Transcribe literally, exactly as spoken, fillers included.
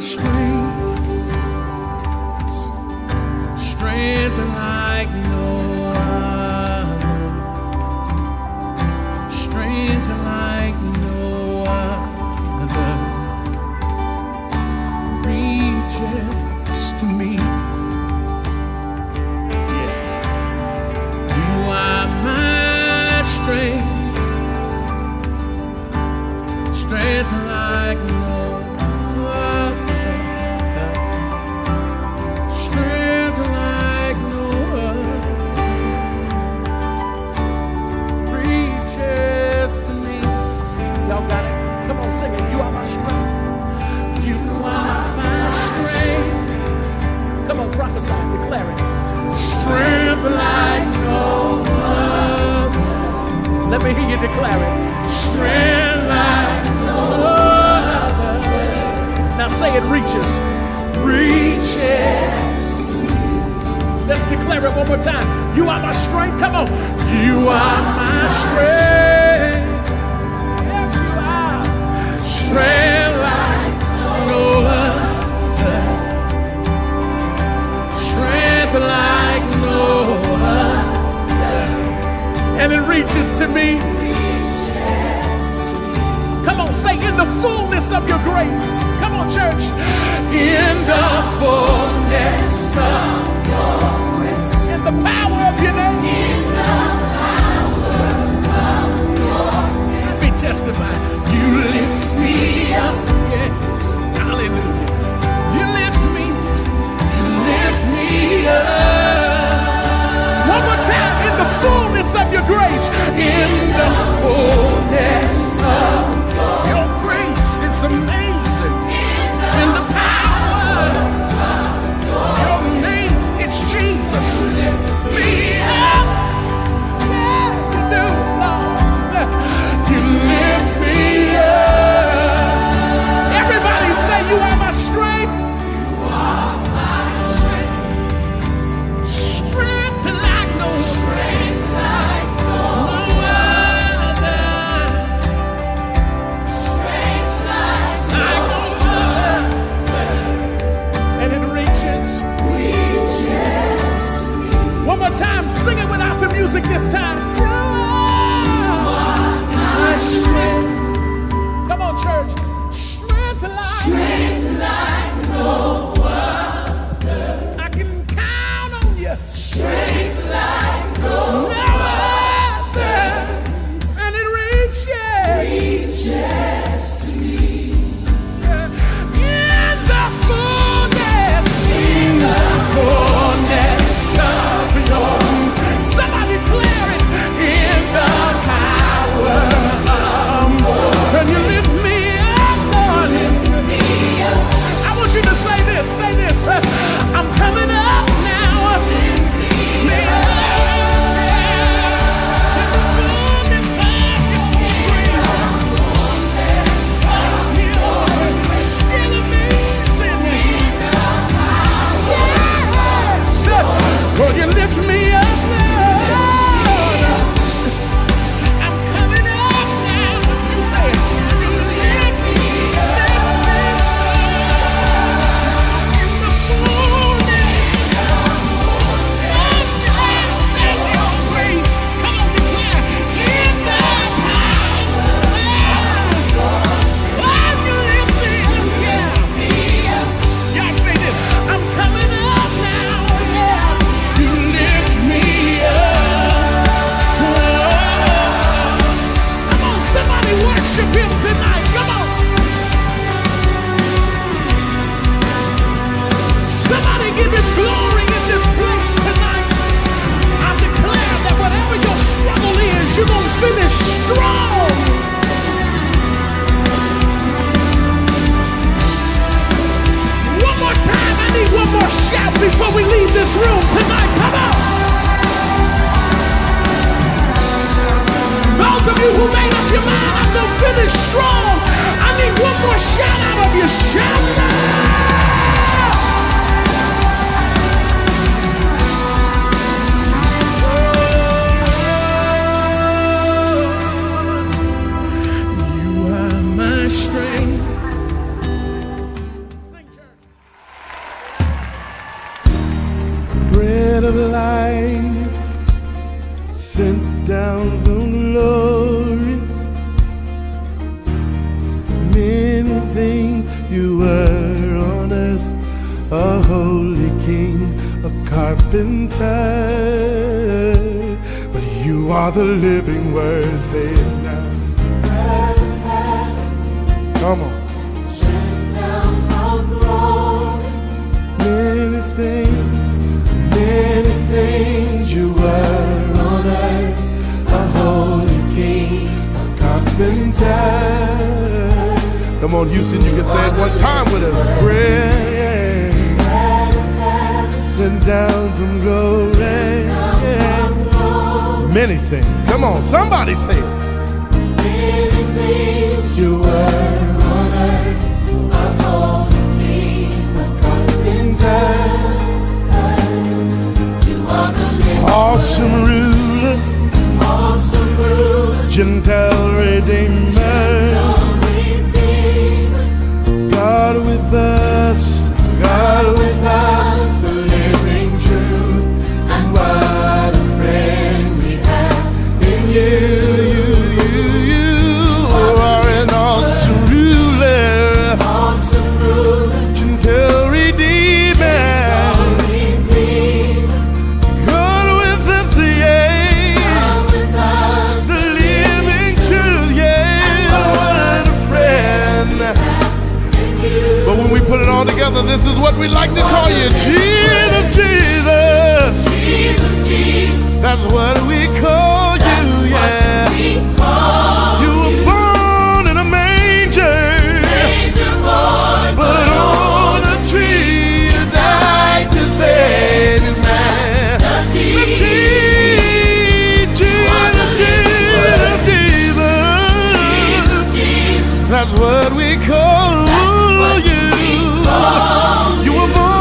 strength, strength like no other, strength like no other reaches to me. Yes, you are my strength, strength like no declaring strength like no other. Let me hear you declare it. Strength like no other. Now say it reaches. Reaches to me. Let's declare it one more time. You are my strength. Come on. You are my strength. Yes, you are. Strength like no other. Like no other, and it reaches to me. Come on, say in the fullness of your grace. Come on, church. In the fullness of your grace. In the power of your name. In the power of your name. Let me testify. You lift me up. Yes. Hallelujah. You lift me. You lift me up. One more time. In the fullness of your grace. In the fullness of your grace. It's amazing. In the power of your name. It's Jesus. Lift me up. Yeah, you do, Lord. You lift me up. Everybody say you are my strength. You are my strength. Strength like no strength like no other. Strength like no other. And it reaches. Reaches to me. One more time, sing it without the music this time. You are my strength. Come on, church. Strength like, strength like no other. I can count on you. Strength like no other. And it reaches. Reaches to me. In the fullness. In the fullness of your. Somebody declare it. In the power of your. And you lift me up, Lord. Lift me up. I want you to say this, say this. I'm coming up now. Lift me up. In the fullness of your grace. Of your grace. Still amazing. In the power. Yes. Will you lift me up, Lord? I'm coming up now. You say it. You lift me up. In the fullness of your grace. Come on, declare. In the power. Oh, you lift me up. Yeah. Y'all say this. I'm coming up now. Yeah. You lift me up. Oh. Come on, somebody worship him tonight. Come on. Somebody give him glory in this place tonight. I declare that whatever your struggle is, you're going to finish strong. One more time. I need one more shout before we leave this room tonight. Come on. Those of you who made up your mind, I'm going to finish strong. I need one more shout out of you. Shout it out. You are my strength. Sing, You were on earth a holy king, a carpenter, but you are the living word. Say it now. Come on. Sent down from glory. Many things, many things. You were on earth a holy king, a carpenter. Come on, Houston, you can say it one time with us. Bread sent down from glory. Many things. Come on, somebody say it. Many things. You were on earth a holy king, a carpenter. You are the living awesome ruler, awesome ruler, Gentile redeemer. God with us, God with us, the living truth, and what a friend we have in you. You, you, you are an awesome ruler, awesome ruler, Gentile redeemer. God with us, yeah, God with us, the living truth, yeah, what a friend. But when we put it all together, this is what we like to call you. Jesus, Jesus. Jesus, Jesus. That's what we call you, yeah. You were born in a manger, but on a tree you died to save man. The Jesus, Jesus, Jesus. That's what we call you. You were born